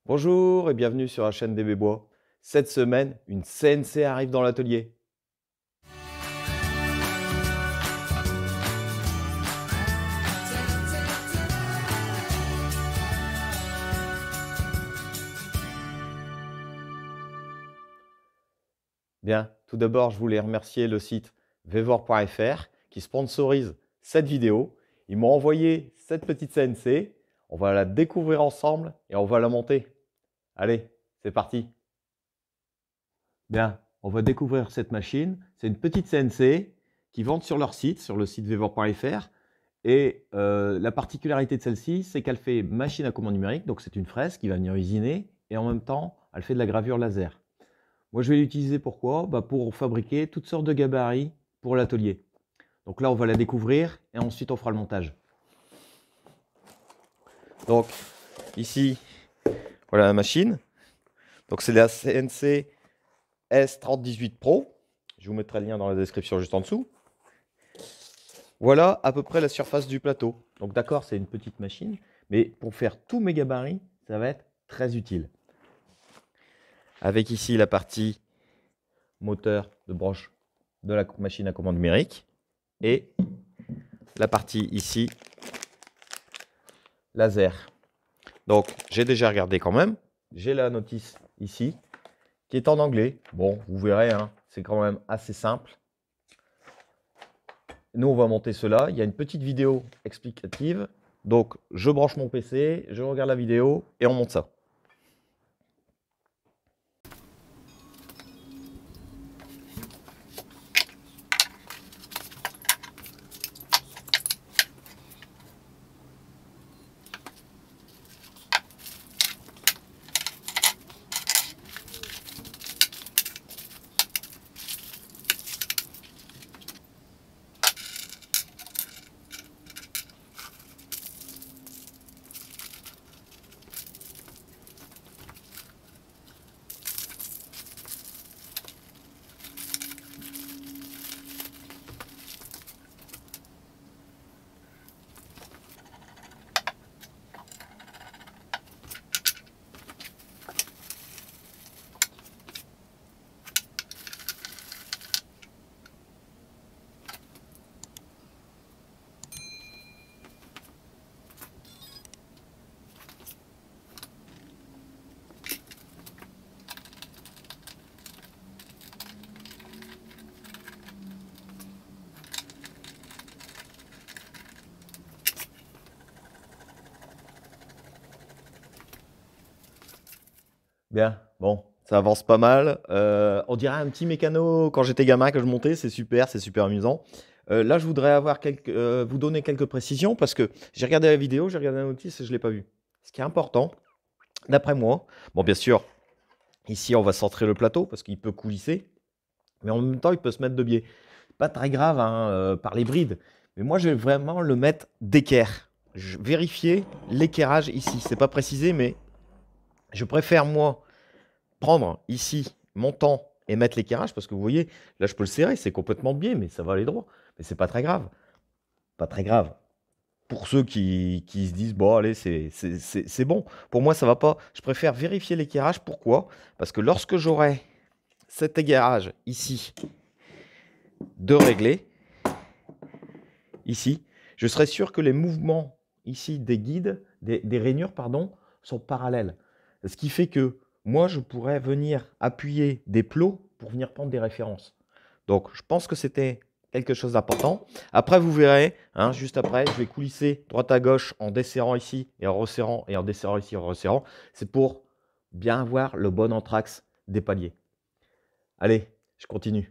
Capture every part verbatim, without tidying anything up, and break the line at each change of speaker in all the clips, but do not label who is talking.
Bonjour et bienvenue sur la chaîne D B Bois. Cette semaine, une C N C arrive dans l'atelier. Bien, tout d'abord, je voulais remercier le site vevor point F R qui sponsorise cette vidéo. Ils m'ont envoyé cette petite C N C. On va la découvrir ensemble et on va la monter. Allez, c'est parti. Bien, on va découvrir cette machine. C'est une petite C N C qui vendent sur leur site, sur le site vevor point F R. Et euh, la particularité de celle-ci, c'est qu'elle fait machine à commande numérique. Donc c'est une fraise qui va venir usiner et en même temps, elle fait de la gravure laser. Moi, je vais l'utiliser pourquoi bah, pour fabriquer toutes sortes de gabarits pour l'atelier. Donc là, on va la découvrir et ensuite on fera le montage. Donc ici, voilà la machine. Donc c'est la C N C S trente dix-huit Pro. Je vous mettrai le lien dans la description juste en dessous. Voilà à peu près la surface du plateau. Donc d'accord, c'est une petite machine, mais pour faire tous mes gabarits, ça va être très utile. Avec ici la partie moteur de branche de la machine à commande numérique et la partie ici laser. Donc j'ai déjà regardé quand même. J'ai la notice ici qui est en anglais. Bon, vous verrez, hein, c'est quand même assez simple. Nous, on va monter cela. Il y a une petite vidéo explicative. Donc, je branche mon P C, je regarde la vidéo et on monte ça. Bien, bon, ça avance pas mal. Euh, on dirait un petit mécano quand j'étais gamin que je montais, c'est super, c'est super amusant. Euh, là, je voudrais avoir quelques, euh, vous donner quelques précisions parce que j'ai regardé la vidéo, j'ai regardé la notice et je ne l'ai pas vu. Ce qui est important, d'après moi, bon, bien sûr, ici, on va centrer le plateau parce qu'il peut coulisser, mais en même temps, il peut se mettre de biais. Pas très grave hein, euh, par les brides, mais moi, je vais vraiment le mettre d'équerre. Je vérifier l'équerrage ici. C'est pas précisé, mais je préfère, moi, prendre ici mon temps et mettre l'équerrage parce que vous voyez, là, je peux le serrer, c'est complètement de biais, mais ça va aller droit. Mais c'est pas très grave. Pas très grave. Pour ceux qui, qui se disent, bon, allez, c'est bon. Pour moi, ça va pas. Je préfère vérifier l'équerrage. Pourquoi? Parce que lorsque j'aurai cet équerrage ici de régler, ici, je serai sûr que les mouvements ici des guides, des, des rainures, pardon, sont parallèles. Ce qui fait que moi, je pourrais venir appuyer des plots pour venir prendre des références. Donc, je pense que c'était quelque chose d'important. Après, vous verrez, hein, juste après, je vais coulisser droite à gauche en desserrant ici et en resserrant et en desserrant ici en resserrant. C'est pour bien avoir le bon entraxe des paliers. Allez, je continue.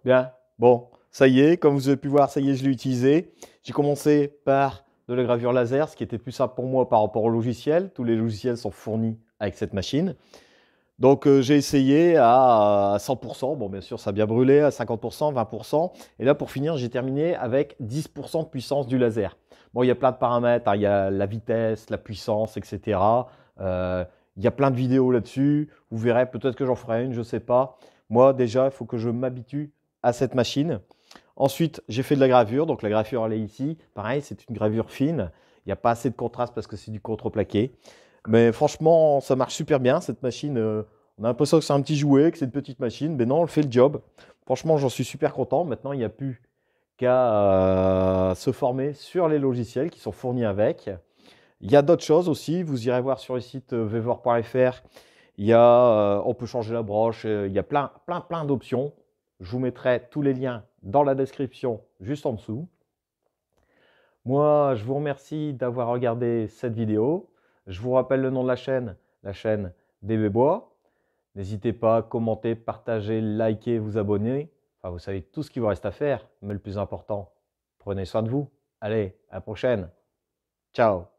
Bien, bon, ça y est, comme vous avez pu voir, ça y est, je l'ai utilisé. J'ai commencé par de la gravure laser, ce qui était plus simple pour moi par rapport au logiciel. Tous les logiciels sont fournis avec cette machine. Donc euh, j'ai essayé à cent pour cent, bon bien sûr ça a bien brûlé, à cinquante pour cent, vingt pour cent. Et là pour finir, j'ai terminé avec dix pour cent de puissance du laser. Bon, il y a plein de paramètres, hein, il y a la vitesse, la puissance, et cetera. Euh, il y a plein de vidéos là-dessus. Vous verrez, peut-être que j'en ferai une, je ne sais pas. Moi déjà, il faut que je m'habitue à cette machine. Ensuite, j'ai fait de la gravure. Donc la gravure, elle est ici. Pareil, c'est une gravure fine. Il n'y a pas assez de contraste parce que c'est du contreplaqué. Mais franchement, ça marche super bien. Cette machine, euh, on a l'impression que c'est un petit jouet, que c'est une petite machine. Mais non, elle fait le job. Franchement, j'en suis super content. Maintenant, il n'y a plus qu'à euh, se former sur les logiciels qui sont fournis avec. Il y a d'autres choses aussi. Vous irez voir sur le site euh, vevor point F R. Il y a, euh, on peut changer la broche. euh, il y a plein, plein, plein d'options. Je vous mettrai tous les liens dans la description juste en dessous. Moi, je vous remercie d'avoir regardé cette vidéo. Je vous rappelle le nom de la chaîne, la chaîne D B Bois. N'hésitez pas à commenter, partager, liker, vous abonner. Enfin, vous savez tout ce qu'il vous reste à faire. Mais le plus important, prenez soin de vous. Allez, à la prochaine. Ciao.